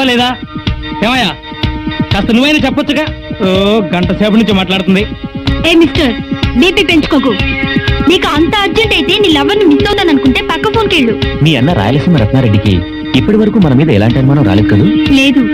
లేదా? ఏమయ్యా కాస్త నువ్వైనా చెప్పొచ్చుగా. గంట సేపు నుంచి మాట్లాడుతుంది. ఏ మిస్టర్, బీపీ పెంచుకోకు. నీకు అంత అర్జెంట్ అయితే నీ లవర్ని మిస్ అవుతాను అనుకుంటే పక్క ఫోన్కి వెళ్ళు. మీ అన్న రాయలసీమ రత్నారెడ్డికి ఇప్పటి వరకు మన మీద ఎలాంటి అనుమానం రాలేదు కదా? లేదు.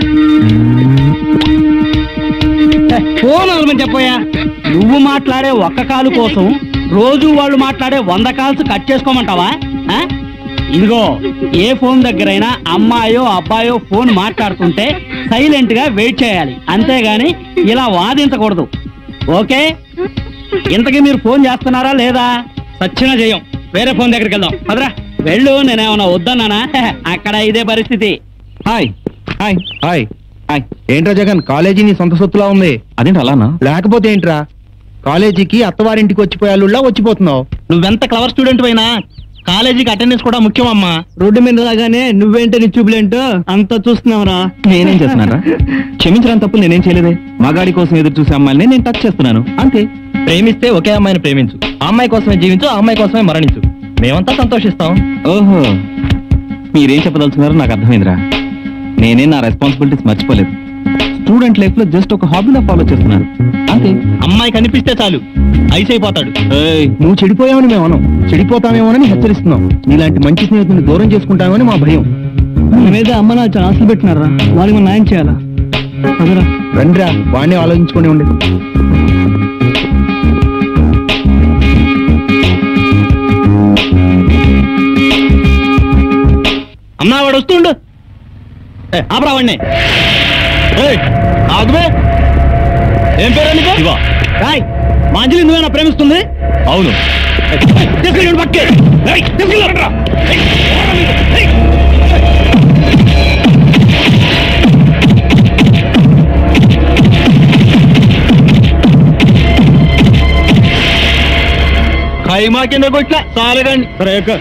ఫోన్ అవమని చెప్పోయా. నువ్వు మాట్లాడే ఒక్క కాలు కోసం రోజు వాళ్ళు మాట్లాడే 100 కాల్స్ కట్ చేసుకోమంటావా? ఇదిగో, ఏ ఫోన్ దగ్గరైనా అమ్మాయో అబ్బాయో ఫోన్ మాట్లాడుతుంటే సైలెంట్ గా వెయిట్ చేయాలి, అంతేగాని ఇలా వాదించకూడదు. ఓకే? ఇంతకీ మీరు ఫోన్ చేస్తున్నారా లేదా? సచ్చినా చేయం. వేరే ఫోన్ దగ్గరికి వెళ్దాం. పదరా వెళ్ళు. నేనేమన్నా వద్దన్నానా? అక్కడ ఇదే పరిస్థితి. Hi hi hi hi. ఏంట్రా జగన్, కాలేజీ నీ సొంత సొత్తులా ఉంది. అదేంటి అలానా? లేకపోతే ఏంట్రా, కాలేజీకి అత్తవారింటికి వచ్చిపోయాళ్ళులా వచ్చిపోతున్నావు. నువ్వెంత క్లవర్ స్టూడెంట్ అయినా కాలేజీకి అటెండెన్స్ కూడా ముఖ్యమమ్మా. రోడ్డు మీద రాగానే నువ్వేంటో నీ చూపులేంటో అంతా చూస్తున్నావురా. నేనేం చేస్తున్నారా? క్షమించడానికి తప్పులు నేనేం చేయలేదే. మగాడి కోసం ఎదురు చూసే అమ్మాయిని నేను టచ్ చేస్తున్నాను అంతే. ప్రేమిస్తే ఒకే అమ్మాయిని ప్రేమించు, ఆ అమ్మాయి కోసమే జీవించు, ఆ అమ్మాయి కోసమే మరణించు. మేమంతా సంతోషిస్తాం. ఓహో, మీరేం చెప్పదలుచున్నారో నాకు అర్థమైందిరా. నేనే నా రెస్పాన్సిబిలిటీస్ మర్చిపోలేదు. స్టూడెంట్ లైఫ్ లో జస్ట్ ఒక హాబీలా ఫాలో చేస్తున్నాను అంతే. అమ్మాయి కనిపిస్తే చాలు ఐస్ అయిపోతాడు. నువ్వు చెడిపోయావని మేము అనం, చెడిపోతామేమోనని హెచ్చరిస్తున్నాం. నీలాంటి మంచి స్నేహితుని దూరం చేసుకుంటామని మా భయం. మీద అమ్మ నా చాలా ఆశలు పెట్టినారా, వాళ్ళకి మనం న్యాయం చేయాలా? రండిరా, వాడిని ఆలోచించుకొని ఉండే. అమ్మా వాడు వస్తుండు. ఆపరా వాడిని. ఆగుమే. ఏం పేరు నీకు? శివ. రాయ్, మా అంజలి నువ్వేనా ప్రేమిస్తుంది? అవును. తీసుకెళ్ళి పక్కే. తీసుకెళ్ళరా. ఖైమా కింద కొట్లా చాలగండి. సరే ఎక్క.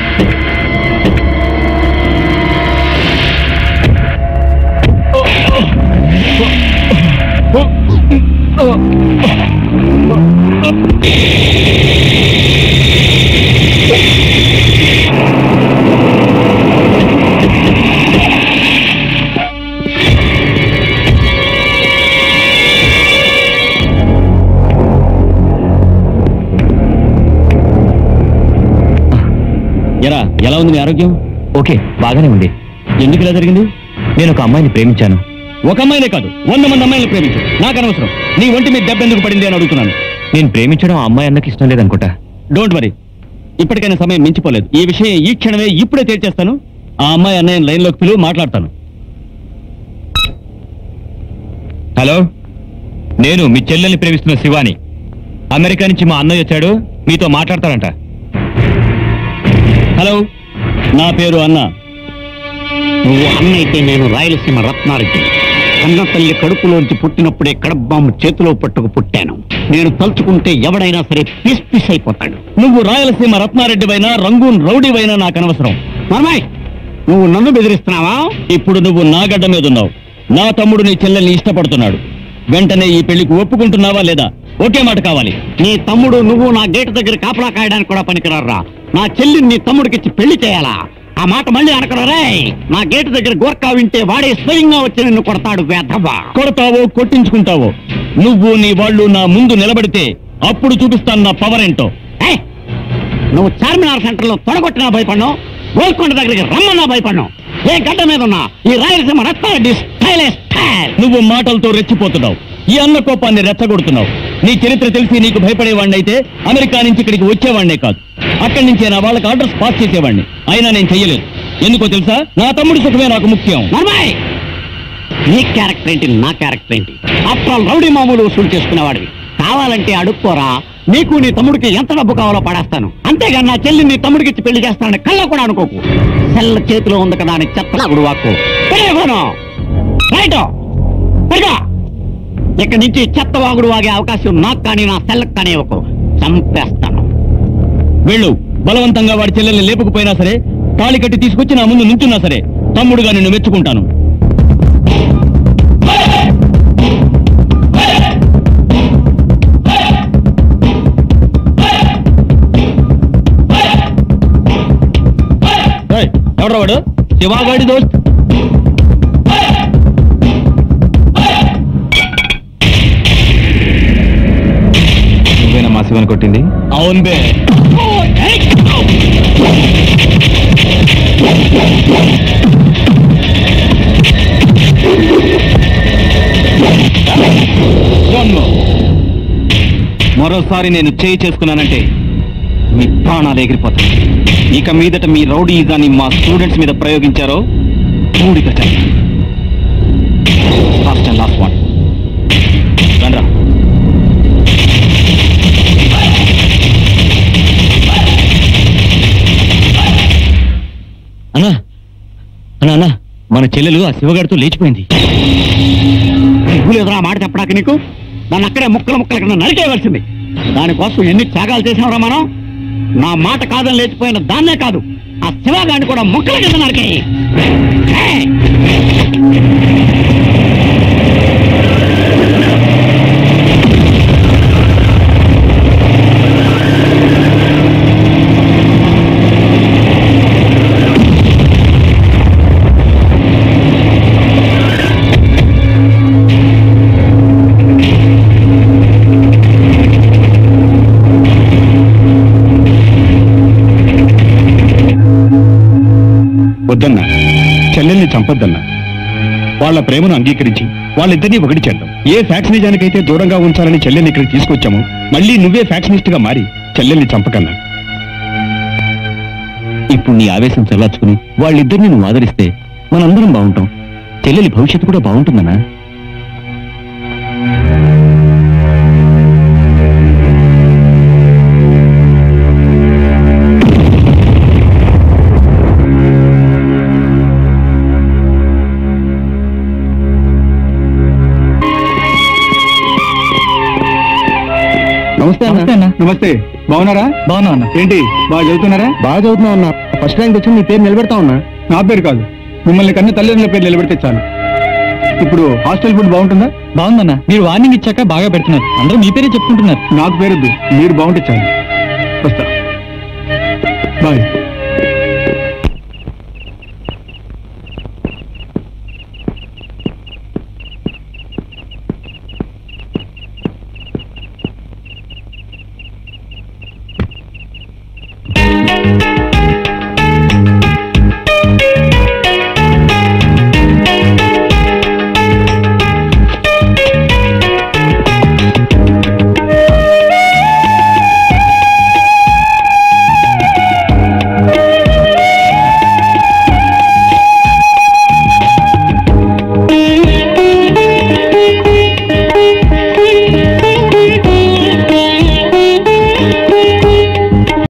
ఎలా ఉంది మీ ఆరోగ్యం? ఓకే, బాగానే ఉంది. ఎందుకు ఇలా జరిగింది? నేను ఒక అమ్మాయిని ప్రేమించాను. ఒక అమ్మాయినే కాదు, 100 మంది అమ్మాయిలు ప్రేమించు. నాకు అనవసరం. నీ ఒంటి మీద దెబ్బ ఎందుకు పడింది అని అడుగుతున్నాను. నేను ప్రేమించడం ఆ అమ్మాయి అన్నకి ఇష్టం లేదనుకుంటా. డోంట్ వరీ, ఇప్పటికైనా సమయం మించిపోలేదు. ఈ విషయం ఈ క్షణమే ఇప్పుడే తేల్చేస్తాను. ఆ అమ్మాయి అన్నయ్య లైన్లోకి పిలువు, మాట్లాడతాను. హలో, నేను మీ చెల్లెల్ని ప్రేమిస్తున్న శివాని. అమెరికా నుంచి మా అన్నయ్య వచ్చాడు, మీతో మాట్లాడతాడంట. హలో, నా పేరు అన్న. నువ్వు అన్న అయితే నేను రాయలసీమ రత్నారెడ్డి. కన్న తల్లి కడుపులోంచి పుట్టినప్పుడే కడబ్బాము చేతిలో పట్టుకు పుట్టాను. నేను తలుచుకుంటే ఎవడైనా సరే పీస్ పీస్ అయిపోతాడు. నువ్వు రాయలసీమ రత్నారెడ్డివైనా రంగూన్ రౌడీవైనా నాకు అనవసరం. మర్మాయ్, నువ్వు నన్ను బెదిరిస్తున్నావా? ఇప్పుడు నువ్వు నా గడ్డ మీద ఉన్నావు. నా తమ్ముడు నీ చెల్లెల్ని ఇష్టపడుతున్నాడు. వెంటనే ఈ పెళ్లికి ఒప్పుకుంటున్నావా లేదా? ఒకే మాట కావాలి. నీ తమ్ముడు నువ్వు నా గేటు దగ్గర కాపలా కాయడానికి కూడా పనికిరారా. నా చెల్లిని నీ తమ్ముడికిచ్చి పెళ్లి చేయాలా? ఆ మాట మళ్ళీ అనకరే. నా గేటు దగ్గర గోర్ఖా వింటే వాడే స్వయంగా వచ్చి నిన్ను కొడతాడు. వేధవా. కొడతావో కొట్టించుకుంటావో, నువ్వు నీ వాళ్ళు నా ముందు నిలబడితే అప్పుడు చూపిస్తాను నా పవర్ ఏంటో. నువ్వు చార్మినార్ సెంటర్ లో తొడగొట్టినా భయపడ్ను, గోల్కొండ దగ్గరికి రమ్మన్నా భయపడ్ను. ఏ గడ్డ మీద ఉన్నా ఈ రాయలసీమ రత్నారెడ్డి స్టైలే స్టైల్. నువ్వు మాటలతో రెచ్చిపోతున్నావు, ఈ అన్న కోపాన్ని రెచ్చగొడుతున్నావు. నీ చరిత్ర తెలిసి నీకు భయపడేవాడిని అయితే అమెరికా నుంచి ఇక్కడికి వచ్చేవాడినే కాదు, అక్కడి నుంచే నా వాళ్ళకి ఆర్డర్స్ పాస్ చేసేవాడిని. అయినా నేను చెయ్యలేదు. ఎందుకో తెలుసా? నా తమ్ముడి సుఖమే నాకు ముఖ్యం. నీ క్యారెక్టర్ ఏంటి, నా క్యారెక్టర్ ఏంటి? ఆఫ్టర్ ఆల్ రౌడీ మామూలు వసూలు చేసుకునేవాడివి. కావాలంటే అడుక్కోరా, నీకు నీ తమ్ముడికి ఎంత డబ్బు కావాలో పడేస్తాను. అంతేగాని నా చెల్లి నీ తమ్ముడికి ఇచ్చి పెళ్లి చేస్తానని కళ్ళ కూడా అనుకోకు. సెల్ల చేతిలో ఉంది కదా అని చెత్తలాగుడు వాక్కు. రైట్, ఇక్కడి నుంచి చెత్త వాగుడు వాగే అవకాశం నాకు కానీ నా సెల్లకు కానీ ఇవ్వకు. చంపేస్తాను. వెళ్ళు. బలవంతంగా వాడి చెల్లెల్ని లేపుకుపోయినా సరే, తాళి కట్టి తీసుకొచ్చి నా ముందు నుంచున్నా సరే, తమ్ముడుగా నిన్ను మెచ్చుకుంటాను. ఎవడ్రా వాడు? శివాగాడి దోస్త్. శివన్ కొట్టింది? అవును బే. మరోసారి నేను చేయి చేసుకున్నానంటే మీ ప్రాణాలు ఎగిరిపోతాయి. ఇక మీదట మీ రౌడీయిజాన్ని మా స్టూడెంట్స్ మీద ప్రయోగించారో పూడిక చేస్తాను. First and last one. రండ్రా. అన్నా అన్నా అన్నా, మన చెల్లెలు ఆ శివగాడితో లేచిపోయింది. ఎదురా మాట చెప్పడానికి నీకు? దాన్ని అక్కడే ముక్కల ముక్కల కింద నరికేయవలసింది. దానికోసం ఎన్ని త్యాగాలు చేసామరా మనం. నా మాట కాదని లేచిపోయిన దాన్నే కాదు, ఆ శివగాడిని కూడా ముక్కల కింద నరికేయి. వద్దన్నా, చెల్లెల్ని చంపొద్దన్నా. వాళ్ళ ప్రేమను అంగీకరించి వాళ్ళిద్దరినీ ఒకటి చేద్దాం. ఏ ఫ్యాక్షనిజానికైతే దూరంగా ఉంచాలని చెల్లెల్ని ఇక్కడికి తీసుకొచ్చామో మళ్ళీ నువ్వే ఫ్యాక్షనిస్ట్ గా మారి చెల్లెల్ని చంపకన్నా. ఇప్పుడు నీ ఆవేశం చల్లార్చుకుని వాళ్ళిద్దరిని నువ్వు ఆదరిస్తే మనందరం బాగుంటాం. చెల్లెలి భవిష్యత్తు కూడా బాగుంటుందన్నా. నమస్తే అన్న. నమస్తే. బాగున్నారా? బాగున్నా అన్న. ఏంటి బాగా చదువుతున్నారా? బాగా చదువుతున్నావు అన్న. ఫస్ట్ ర్యాంక్ వచ్చి నీ పేరు నిలబెడతా ఉన్నా. నా పేరు కాదు, మిమ్మల్ని కన్నా తల్లిదండ్రుల పేరు నిలబెడితే చాలు. ఇప్పుడు హాస్టల్ ఫుడ్ బాగుంటుందా? బాగుందన్న. మీరు వార్నింగ్ ఇచ్చాక బాగా పెడుతున్నారు. అందరూ మీ పేరే చెప్పుకుంటున్నారు. నాకు పేరొద్దు, మీరు బాగుంటే చాలు. వస్తా. బాయ్.